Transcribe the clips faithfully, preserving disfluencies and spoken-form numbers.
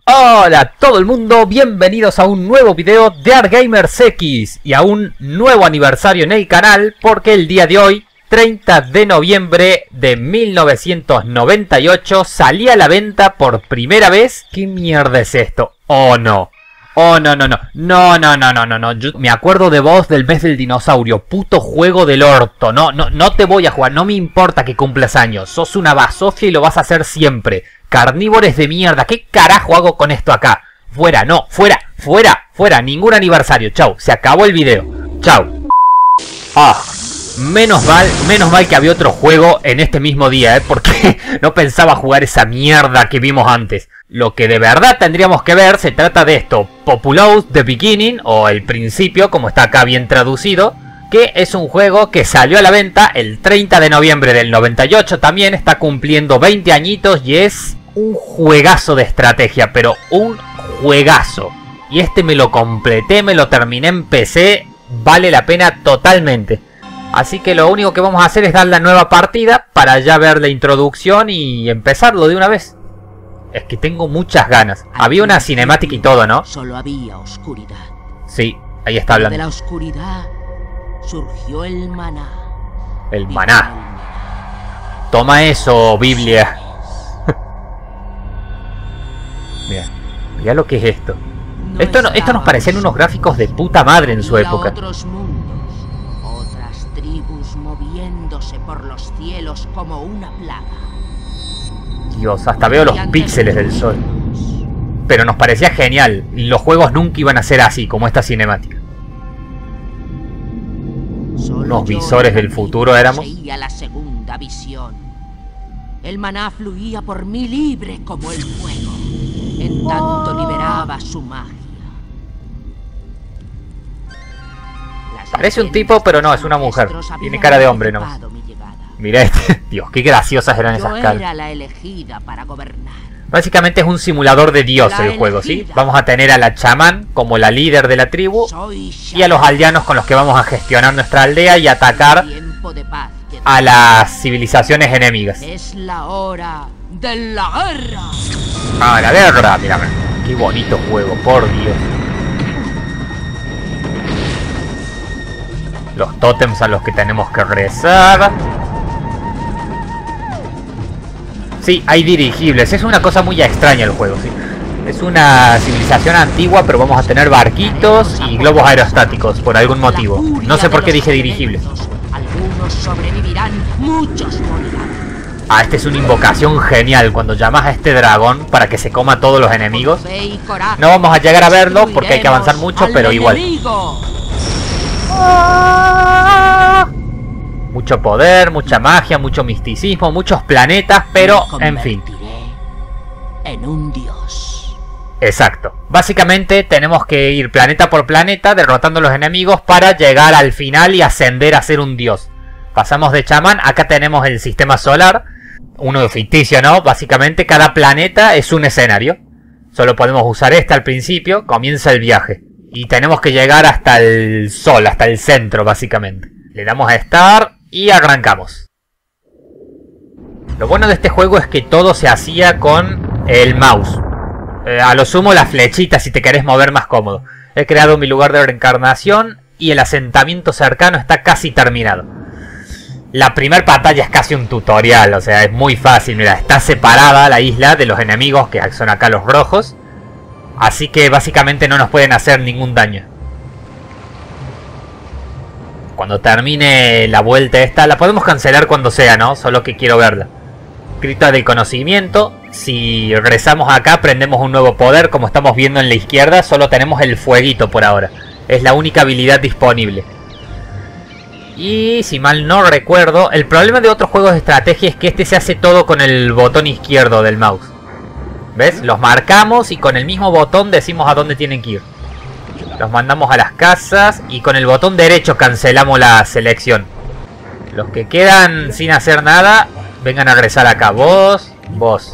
Hola a todo el mundo, bienvenidos a un nuevo video de ArtGamersX y a un nuevo aniversario en el canal, porque el día de hoy, treinta de noviembre de mil novecientos noventa y ocho, salía a la venta por primera vez. ¿Qué mierda es esto? Oh no, oh no, no, no, no, no, no, no, no, no. Yo me acuerdo de vos del mes del dinosaurio, puto juego del orto. No, no, no te voy a jugar, no me importa que cumplas años, sos una basofia y lo vas a hacer siempre. Carnívores de mierda, ¿qué carajo hago con esto acá? Fuera, no, fuera, fuera, fuera, ningún aniversario, chau, se acabó el video, chau. Ah, menos mal, menos mal que había otro juego en este mismo día, ¿eh? Porque no pensaba jugar esa mierda que vimos antes. Lo que de verdad tendríamos que ver se trata de esto, Populous The Beginning, o El Principio, como está acá bien traducido, que es un juego que salió a la venta el treinta de noviembre del noventa y ocho también, está cumpliendo veinte añitos y es un juegazo de estrategia, pero un juegazo. Y este me lo completé, me lo terminé en P C, vale la pena totalmente. Así que lo único que vamos a hacer es dar la nueva partida para ya ver la introducción y empezarlo de una vez. Es que tengo muchas ganas. Había una cinemática y todo, ¿no? Solo había oscuridad. Sí, ahí está hablando. De la oscuridad surgió el maná. El maná. Toma eso, Biblia. Mira, mira lo que es esto. No esto, no, esto nos parecían unos gráficos de puta madre en su época. Otros mundos, otras tribus moviéndose por los cielos como una plaga. Dios, hasta veo los píxeles del sol. Pero nos parecía genial. Los juegos nunca iban a ser así, como esta cinemática. Unos visores del futuro éramos. La segunda visión. El maná fluía por mí libre como el fuego. En tanto liberaba su magia. Parece un tipo, pero no, es una mujer. Tiene cara de hombre nomás. Mira este. Dios, qué graciosas eran esas caras. Era la elegida para gobernar. Básicamente es un simulador de Dios el juego, ¿sí? Vamos a tener a la chamán como la líder de la tribu y a los aldeanos con los que vamos a gestionar nuestra aldea y atacar a las civilizaciones enemigas. Es la hora de la guerra. Ah, la guerra, mira, qué bonito juego, por Dios. Los tótems a los que tenemos que rezar. Sí, hay dirigibles, es una cosa muy extraña el juego, sí. Es una civilización antigua, pero vamos a tener barquitos y globos aerostáticos por algún motivo. No sé por qué dije dirigibles. Algunos sobrevivirán, muchos morirán. Ah, esta es una invocación genial. Cuando llamas a este dragón para que se coma a todos los enemigos. No vamos a llegar a verlo porque hay que avanzar mucho, pero igual. Mucho poder, mucha magia, mucho misticismo, muchos planetas, pero en fin. En un dios. Exacto. Básicamente tenemos que ir planeta por planeta derrotando a los enemigos para llegar al final y ascender a ser un dios. Pasamos de chamán, acá tenemos el sistema solar, uno ficticio, ¿no? Básicamente cada planeta es un escenario. Solo podemos usar este al principio, comienza el viaje. Y tenemos que llegar hasta el sol, hasta el centro básicamente. Le damos a Start y arrancamos. Lo bueno de este juego es que todo se hacía con el mouse. Eh, a lo sumo las flechitas si te querés mover más cómodo. He creado mi lugar de reencarnación y el asentamiento cercano está casi terminado. La primera pantalla es casi un tutorial, o sea, es muy fácil. Mira, está separada la isla de los enemigos, que son acá los rojos. Así que básicamente no nos pueden hacer ningún daño. Cuando termine la vuelta esta, la podemos cancelar cuando sea, ¿no? Solo que quiero verla. Cripta del conocimiento. Si rezamos acá, prendemos un nuevo poder. Como estamos viendo en la izquierda, solo tenemos el fueguito por ahora. Es la única habilidad disponible. Y si mal no recuerdo, el problema de otros juegos de estrategia es que este se hace todo con el botón izquierdo del mouse. ¿Ves? Los marcamos y con el mismo botón decimos a dónde tienen que ir. Los mandamos a las casas y con el botón derecho cancelamos la selección. Los que quedan sin hacer nada, vengan a regresar acá. Vos, vos.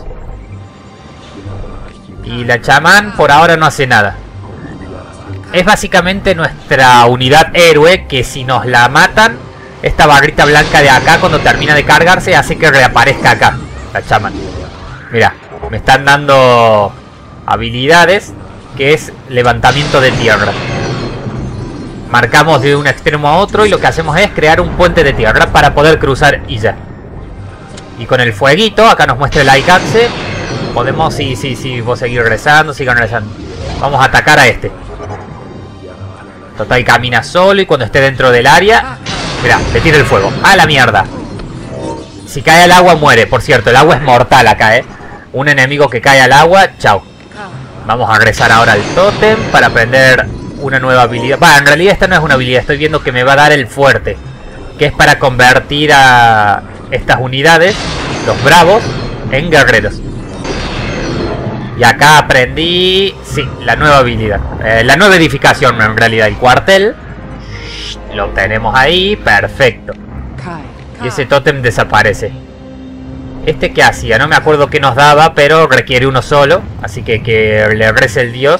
Y la chamán por ahora no hace nada. Es básicamente nuestra unidad héroe que si nos la matan, esta barrita blanca de acá cuando termina de cargarse hace que reaparezca acá la chamán. Mira, me están dando habilidades, que es levantamiento de tierra. Marcamos de un extremo a otro y lo que hacemos es crear un puente de tierra para poder cruzar y ya. Y con el fueguito, acá nos muestra el alcance. Podemos, sí, sí, sí, vos seguir rezando, sigan rezando. Vamos a atacar a este. Total, camina solo y cuando esté dentro del área... Mirá, le tira el fuego. ¡A la mierda! Si cae al agua muere, por cierto, el agua es mortal acá, ¿eh? Un enemigo que cae al agua, chao. Vamos a regresar ahora al tótem para aprender una nueva habilidad. Va, en realidad esta no es una habilidad, estoy viendo que me va a dar el fuerte, que es para convertir a estas unidades, los bravos, en guerreros. Y acá aprendí, sí, la nueva habilidad, eh, la nueva edificación en realidad, el cuartel. Lo tenemos ahí, perfecto. Y ese tótem desaparece. ¿Este qué hacía? No me acuerdo qué nos daba, pero requiere uno solo. Así que que le rece el dios.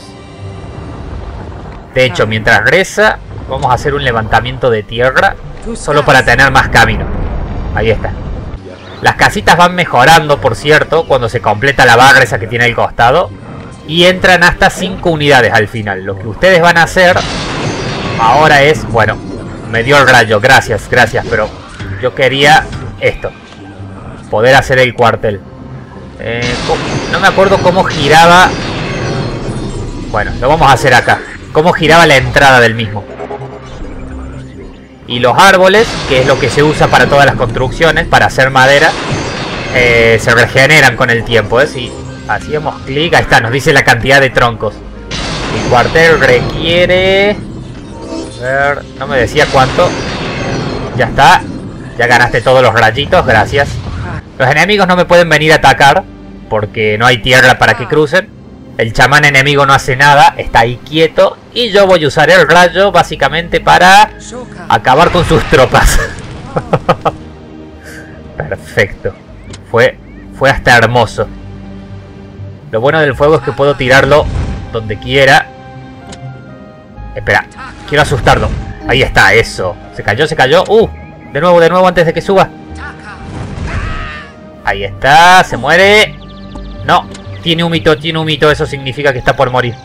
De hecho, mientras reza, vamos a hacer un levantamiento de tierra. Solo para tener más camino. Ahí está. Las casitas van mejorando, por cierto, cuando se completa la barra esa que tiene al costado. Y entran hasta cinco unidades al final. Lo que ustedes van a hacer ahora es... Bueno, me dio el rayo, gracias, gracias, pero yo quería esto. Poder hacer el cuartel. Eh, no me acuerdo cómo giraba. Bueno, lo vamos a hacer acá. Cómo giraba la entrada del mismo. Y los árboles, que es lo que se usa para todas las construcciones, para hacer madera, eh, se regeneran con el tiempo, ¿eh? Si hacíamos clic, ahí está, nos dice la cantidad de troncos. El cuartel requiere... A ver, no me decía cuánto. Ya está. Ya ganaste todos los rayitos, gracias. Los enemigos no me pueden venir a atacar porque no hay tierra para que crucen. El chamán enemigo no hace nada, está ahí quieto. Y yo voy a usar el rayo básicamente para acabar con sus tropas. Perfecto. Fue, fue hasta hermoso. Lo bueno del fuego es que puedo tirarlo donde quiera. Espera, quiero asustarlo. Ahí está, eso. Se cayó, se cayó. Uh, de nuevo, de nuevo antes de que suba. Ahí está, se muere. No, tiene un mito, tiene un mito. Eso significa que está por morir.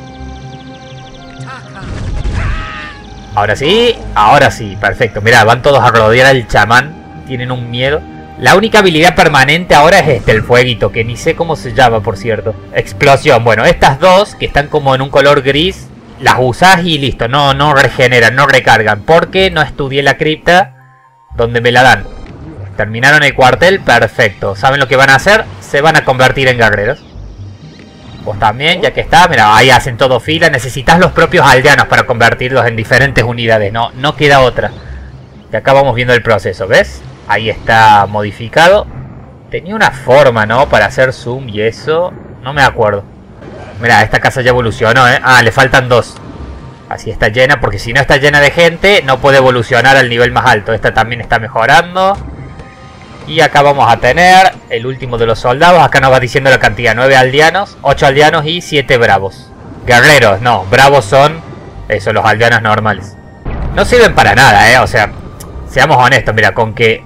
Ahora sí, ahora sí, perfecto. Mirá, van todos a rodear al chamán. Tienen un miedo. La única habilidad permanente ahora es este, el fueguito, que ni sé cómo se llama, por cierto. Explosión. Bueno, estas dos, que están como en un color gris, las usás y listo. No, no regeneran, no recargan. Porque no estudié la cripta donde me la dan. Terminaron el cuartel, perfecto. ¿Saben lo que van a hacer? Se van a convertir en guerreros. Vos también, ya que está. Mira, ahí hacen todo fila. Necesitas los propios aldeanos para convertirlos en diferentes unidades. No, no queda otra. Y acá vamos viendo el proceso, ¿ves? Ahí está modificado. Tenía una forma, ¿no? Para hacer zoom y eso. No me acuerdo. Mira, esta casa ya evolucionó, ¿eh? Ah, le faltan dos. Así está llena, porque si no está llena de gente, no puede evolucionar al nivel más alto. Esta también está mejorando. Y acá vamos a tener el último de los soldados. Acá nos va diciendo la cantidad. nueve aldeanos, ocho aldeanos y siete bravos. Guerreros, no. Bravos son, eso, los aldeanos normales. No sirven para nada, eh. O sea, seamos honestos. Mira, con que...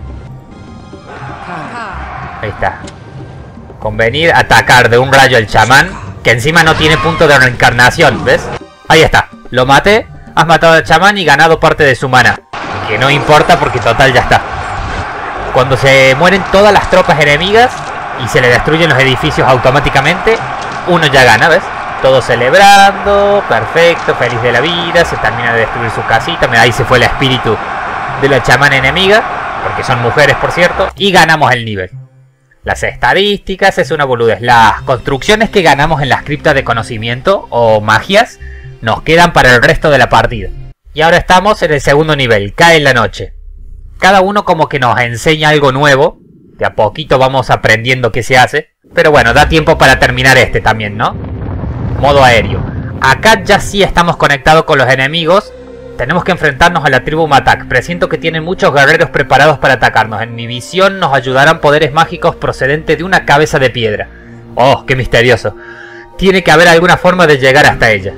Ahí está. Con venir a atacar de un rayo al chamán, que encima no tiene punto de reencarnación, ¿ves? Ahí está. Lo maté. Has matado al chamán y ganado parte de su mana. Que no importa porque total ya está. Cuando se mueren todas las tropas enemigas y se le destruyen los edificios automáticamente, uno ya gana, ¿ves? Todos celebrando, perfecto, feliz de la vida, se termina de destruir su casita. Mira, ahí se fue el espíritu de la chamana enemiga, porque son mujeres, por cierto, y ganamos el nivel. Las estadísticas es una boludez. Las construcciones que ganamos en las criptas de conocimiento o magias nos quedan para el resto de la partida. Y ahora estamos en el segundo nivel, cae la noche. Cada uno como que nos enseña algo nuevo. De a poquito vamos aprendiendo qué se hace. Pero bueno, da tiempo para terminar este también, ¿no? Modo aéreo. Acá ya sí estamos conectados con los enemigos. Tenemos que enfrentarnos a la tribu Matak. Presiento que tienen muchos guerreros preparados para atacarnos. En mi visión nos ayudarán poderes mágicos procedentes de una cabeza de piedra. Oh, qué misterioso. Tiene que haber alguna forma de llegar hasta ella.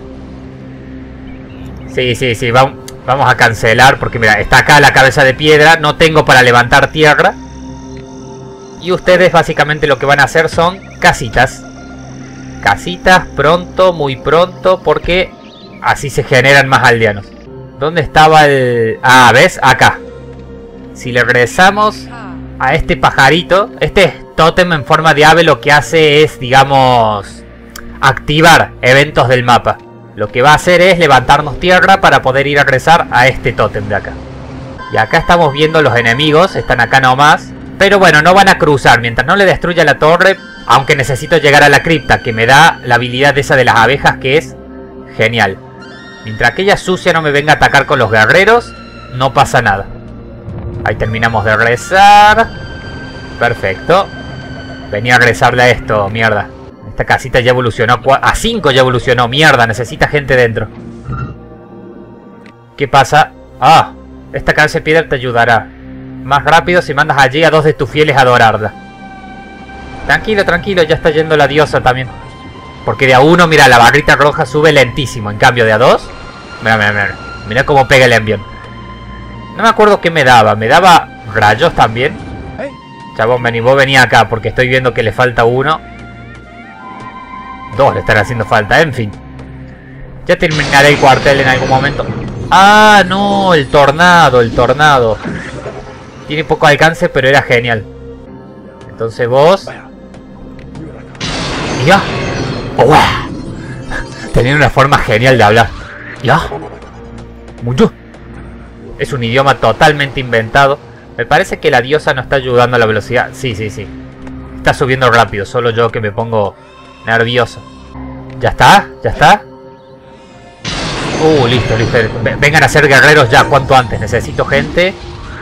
Sí, sí, sí, vamos... Vamos a cancelar porque mira, está acá la cabeza de piedra. No tengo para levantar tierra. Y ustedes básicamente lo que van a hacer son casitas. casitas pronto, muy pronto, porque así se generan más aldeanos. ¿Dónde estaba el...? Ah, ¿ves? Acá. Si le regresamos a este pajarito, este tótem en forma de ave lo que hace es, digamos, activar eventos del mapa. Lo que va a hacer es levantarnos tierra para poder ir a regresar a este tótem de acá. Y acá estamos viendo los enemigos, están acá nomás. Pero bueno, no van a cruzar, mientras no le destruya la torre. Aunque necesito llegar a la cripta, que me da la habilidad esa de las abejas, que es genial. Mientras aquella sucia no me venga a atacar con los guerreros, no pasa nada. Ahí terminamos de rezar. Perfecto. Venía a rezarle a esto, mierda. Esta casita ya evolucionó. A cinco ya evolucionó, mierda. Necesita gente dentro. ¿Qué pasa? Ah, esta cabeza de piedra te ayudará. Más rápido si mandas allí a dos de tus fieles a adorarla. Tranquilo, tranquilo, ya está yendo la diosa también. Porque de a uno, mira, la barrita roja sube lentísimo. En cambio de a dos, mira, mira, mira. Mira cómo pega el envión. No me acuerdo qué me daba. Me daba rayos también. Chabón, vení, vos venía acá porque estoy viendo que le falta uno. Dos le están haciendo falta, en fin. Ya terminaré el cuartel en algún momento. Ah, no, el tornado, el tornado. Tiene poco alcance, pero era genial. Entonces vos... Ya. Oh, tenía una forma genial de hablar. Ya. Mucho. Es un idioma totalmente inventado. Me parece que la diosa no está ayudando a la velocidad. Sí, sí, sí. Está subiendo rápido. Solo yo que me pongo nervioso. ¿Ya está? ¿Ya está? Uh, listo, listo. Vengan a ser guerreros ya, cuanto antes. Necesito gente.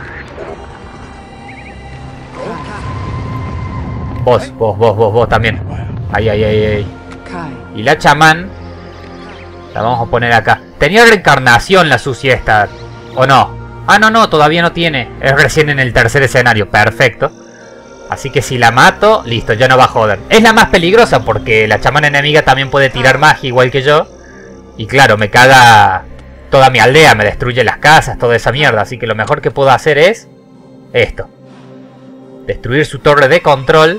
Vos, vos, vos, vos, vos también. Ahí, ahí, ahí, ahí. Y la chamán la vamos a poner acá. Tenía reencarnación la sucia esta, ¿o no? Ah, no, no, todavía no tiene. Es recién en el tercer escenario. Perfecto. Así que si la mato, listo, ya no va a joder. Es la más peligrosa porque la chamana enemiga también puede tirar magia igual que yo. Y claro, me caga toda mi aldea, me destruye las casas, toda esa mierda. Así que lo mejor que puedo hacer es esto. Destruir su torre de control.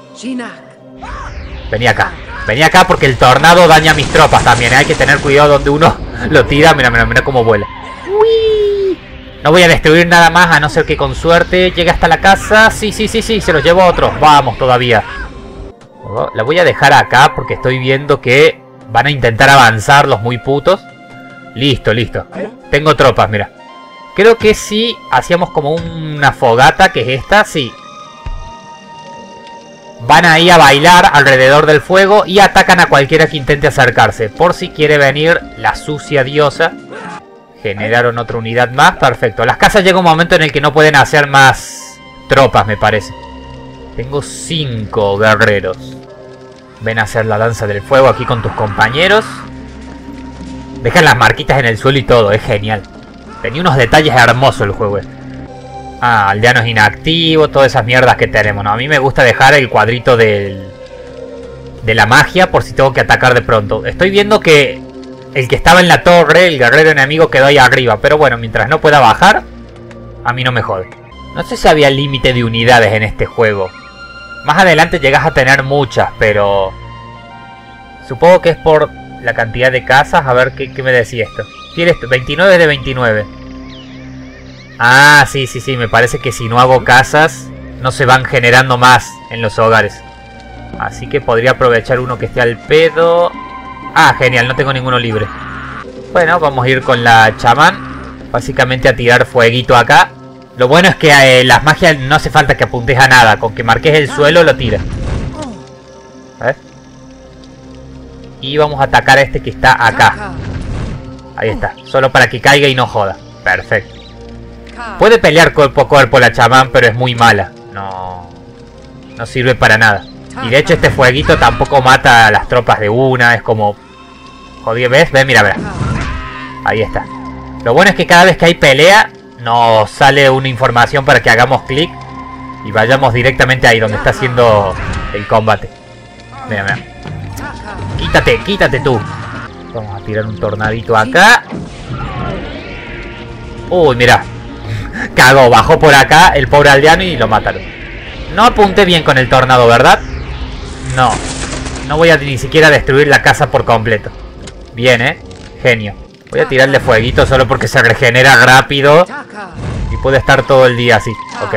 Vení acá. Vení acá porque el tornado daña a mis tropas también, ¿eh? Hay que tener cuidado donde uno lo tira. Mira, mira, mira cómo vuela. ¡Uy! No voy a destruir nada más, a no ser que con suerte llegue hasta la casa. Sí, sí, sí, sí, se los llevo a otros. Vamos todavía. La voy a dejar acá porque estoy viendo que van a intentar avanzar los muy putos. Listo, listo. Tengo tropas, mira. Creo que si hacíamos como una fogata, que es esta, sí. Van ahí a bailar alrededor del fuego y atacan a cualquiera que intente acercarse. Por si quiere venir la sucia diosa. Generaron otra unidad más. Perfecto. Las casas llega un momento en el que no pueden hacer más tropas, me parece. Tengo cinco guerreros. Ven a hacer la danza del fuego aquí con tus compañeros. Dejan las marquitas en el suelo y todo. Es genial. Tenía unos detalles hermosos el juego este. Ah, aldeanos inactivos, todas esas mierdas que tenemos, ¿no? A mí me gusta dejar el cuadrito del, de la magia por si tengo que atacar de pronto. Estoy viendo que el que estaba en la torre, el guerrero enemigo, quedó ahí arriba. Pero bueno, mientras no pueda bajar, a mí no me jode. No sé si había límite de unidades en este juego. Más adelante llegas a tener muchas, pero... supongo que es por la cantidad de casas. A ver, ¿qué, qué me decía esto? ¿Quieres veintinueve de veintinueve? Ah, sí, sí, sí, me parece que si no hago casas, no se van generando más en los hogares. Así que podría aprovechar uno que esté al pedo. Ah, genial, no tengo ninguno libre. Bueno, vamos a ir con la chamán. Básicamente a tirar fueguito acá. Lo bueno es que eh, las magias no hace falta que apuntes a nada. Con que marques el suelo lo tiras. ¿Eh? Y vamos a atacar a este que está acá. Ahí está, solo para que caiga y no joda. Perfecto. Puede pelear cuerpo a cuerpo la chamán, pero es muy mala. No, no sirve para nada. Y de hecho este fueguito tampoco mata a las tropas de una. Es como... jodido, ¿ves? Ves, mira, mira. Ahí está. Lo bueno es que cada vez que hay pelea nos sale una información para que hagamos clic y vayamos directamente ahí donde está haciendo el combate. Mira, mira. Quítate, quítate tú. Vamos a tirar un tornadito acá. Uy, mira. Cagó, bajó por acá el pobre aldeano y lo mataron. No apunté bien con el tornado, ¿verdad? No. no voy a ni siquiera destruir la casa por completo. Bien, eh. Genio. Voy a tirarle fueguito solo porque se regenera rápido. Y puede estar todo el día así. Ok.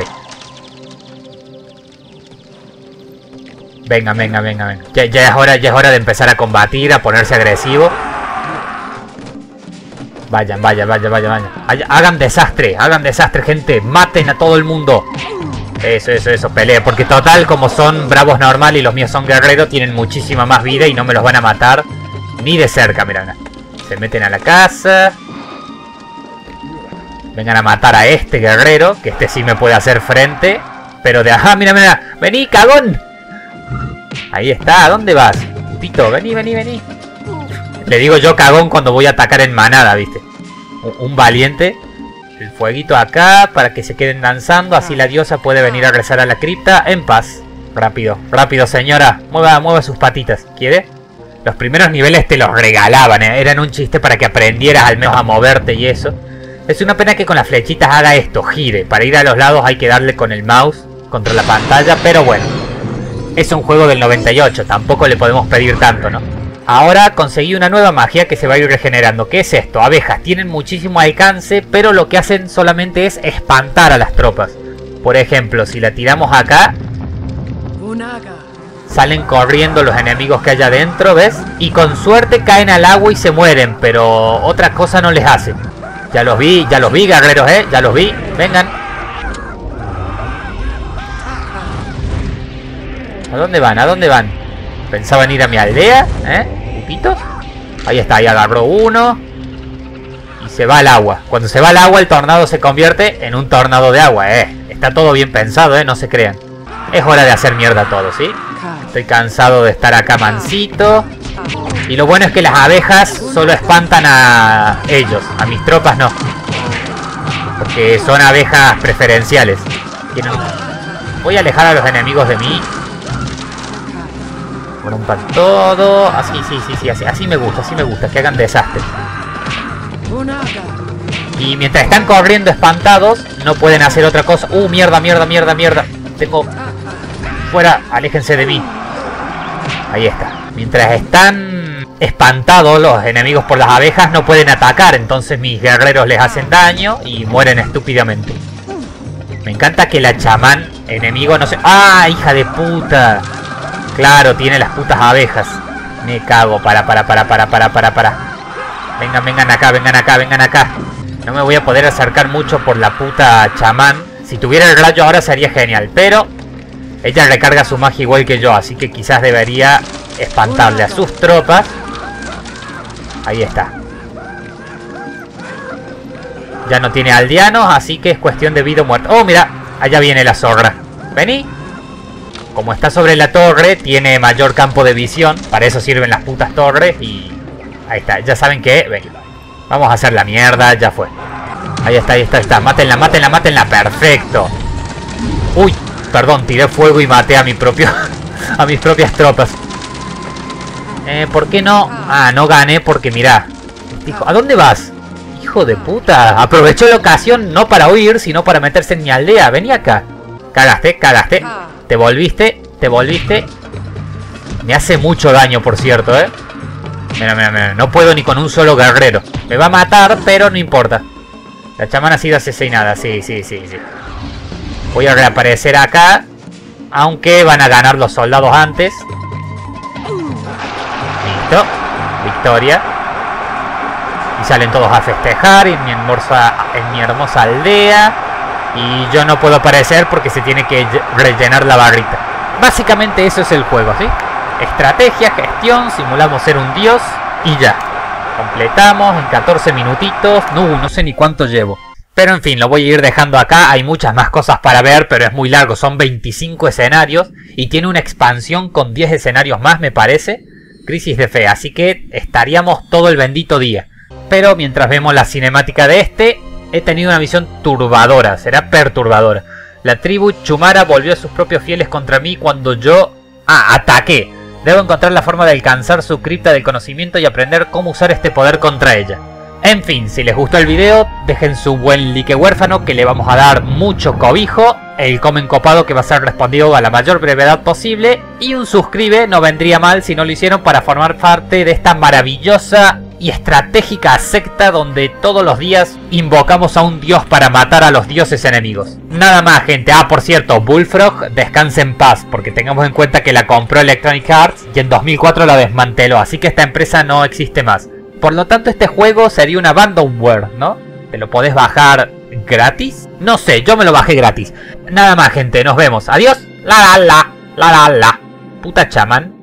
Venga, venga, venga, venga. Ya, ya es hora, ya es hora de empezar a combatir, a ponerse agresivo. Vayan, vayan, vayan, vayan, vayan. Hagan desastre, hagan desastre, gente. Maten a todo el mundo. Eso, eso, eso, pelee. Porque total, como son bravos normal y los míos son guerreros, tienen muchísima más vida y no me los van a matar ni de cerca, mirá. Se meten a la casa. Vengan a matar a este guerrero, que este sí me puede hacer frente. Pero de ajá, mira, mira. Vení, cagón. Ahí está, ¿a dónde vas? Pito, vení, vení, vení. Le digo yo cagón cuando voy a atacar en manada, ¿viste? Un, un valiente. El fueguito acá para que se queden danzando. Así la diosa puede venir a rezar a la cripta en paz. Rápido, rápido, señora. Mueva, mueva sus patitas. ¿Quiere? Los primeros niveles te los regalaban, ¿eh? Eran un chiste para que aprendieras al menos a moverte y eso. Es una pena que con las flechitas haga esto, gire. Para ir a los lados hay que darle con el mouse contra la pantalla, pero bueno. Es un juego del noventa y ocho, tampoco le podemos pedir tanto, ¿no? Ahora conseguí una nueva magia que se va a ir regenerando. ¿Qué es esto? Abejas. Tienen muchísimo alcance, pero lo que hacen solamente es espantar a las tropas. Por ejemplo, si la tiramos acá, salen corriendo los enemigos que hay adentro, ¿ves? Y con suerte caen al agua y se mueren, pero otra cosa no les hace. Ya los vi, ya los vi, guerreros, ¿eh? Ya los vi. Vengan. ¿A dónde van? ¿A dónde van? ¿Pensaban ir a mi aldea? ¿Eh? ¿Pupitos? Ahí está, ahí agarró uno. Y se va al agua. Cuando se va al agua el tornado se convierte en un tornado de agua, ¿eh? Está todo bien pensado, ¿eh? No se crean. Es hora de hacer mierda todo, ¿sí? Estoy cansado de estar acá mansito. Y lo bueno es que las abejas solo espantan a ellos. A mis tropas no. Porque son abejas preferenciales. Voy a alejar a los enemigos de mí. Rompan todo. Así, sí, sí, sí, así, así me gusta, así me gusta, que hagan desastres. Y mientras están corriendo espantados, no pueden hacer otra cosa. Uh, mierda, mierda, mierda, mierda. Tengo... Fuera, aléjense de mí. Ahí está. Mientras están espantados los enemigos por las abejas, no pueden atacar. Entonces mis guerreros les hacen daño y mueren estúpidamente. Me encanta que la chamán enemigo no se... ¡Ah, hija de puta! Claro, tiene las putas abejas. Me cago, para, para, para, para, para, para, para. Vengan, vengan acá, vengan acá, vengan acá. No me voy a poder acercar mucho por la puta chamán. Si tuviera el rayo ahora sería genial, pero ella recarga su magia igual que yo, así que quizás debería espantarle a sus tropas. Ahí está. Ya no tiene aldeanos, así que es cuestión de vida o muerte. Oh, mira, allá viene la zorra. Vení. Como está sobre la torre, tiene mayor campo de visión. Para eso sirven las putas torres. Y ahí está, ya saben que... Ven, vamos a hacer la mierda, ya fue. Ahí está, ahí está, ahí está. Mátenla, mátenla, mátenla. Perfecto. Uy, perdón, tiré fuego y maté a mi propio... a mis propias tropas. Eh, ¿por qué no? Ah, no gané porque mirá. Hijo, ¿a dónde vas? Hijo de puta. Aprovechó la ocasión no para huir, sino para meterse en mi aldea. Vení acá. Cagaste, cagaste. Te volviste, te volviste. Me hace mucho daño, por cierto, ¿eh? Mira, mira, mira. No puedo ni con un solo guerrero. Me va a matar, pero no importa. La chamana ha sido asesinada. Sí, sí, sí, sí. Voy a reaparecer acá. Aunque van a ganar los soldados antes. Listo. Victoria. Y salen todos a festejar en mi hermosa, en mi hermosa aldea. Y yo no puedo aparecer porque se tiene que rellenar la barrita. Básicamente eso es el juego, ¿sí? Estrategia, gestión, simulamos ser un dios y ya. Completamos en catorce minutitos. No, no sé ni cuánto llevo. Pero en fin, lo voy a ir dejando acá. Hay muchas más cosas para ver, pero es muy largo. Son veinticinco escenarios y tiene una expansión con diez escenarios más, me parece. Crisis de fe, así que estaríamos todo el bendito día. Pero mientras vemos la cinemática de este... He tenido una visión turbadora, será perturbadora. La tribu Chumara volvió a sus propios fieles contra mí cuando yo... Ah, ataqué. Debo encontrar la forma de alcanzar su cripta del conocimiento y aprender cómo usar este poder contra ella. En fin, si les gustó el video, dejen su buen like huérfano que le vamos a dar mucho cobijo. El comen copado que va a ser respondido a la mayor brevedad posible. Y un suscribe no vendría mal si no lo hicieron para formar parte de esta maravillosa y estratégica secta donde todos los días invocamos a un dios para matar a los dioses enemigos. Nada más, gente. Ah, por cierto, Bullfrog descanse en paz, porque tengamos en cuenta que la compró Electronic Arts y en dos mil cuatro la desmanteló, así que esta empresa no existe más. Por lo tanto, este juego sería un abandonware, ¿no? ¿Te lo podés bajar gratis? No sé, yo me lo bajé gratis. Nada más, gente, nos vemos. Adiós. La la la, la la la. Puta chamán.